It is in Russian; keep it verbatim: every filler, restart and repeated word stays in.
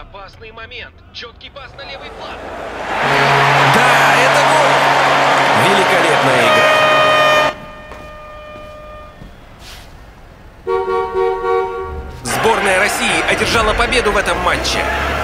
Опасный момент. Четкий пас на левый фланг. Да, это гол! Великолепная игра. Сборная России одержала победу в этом матче.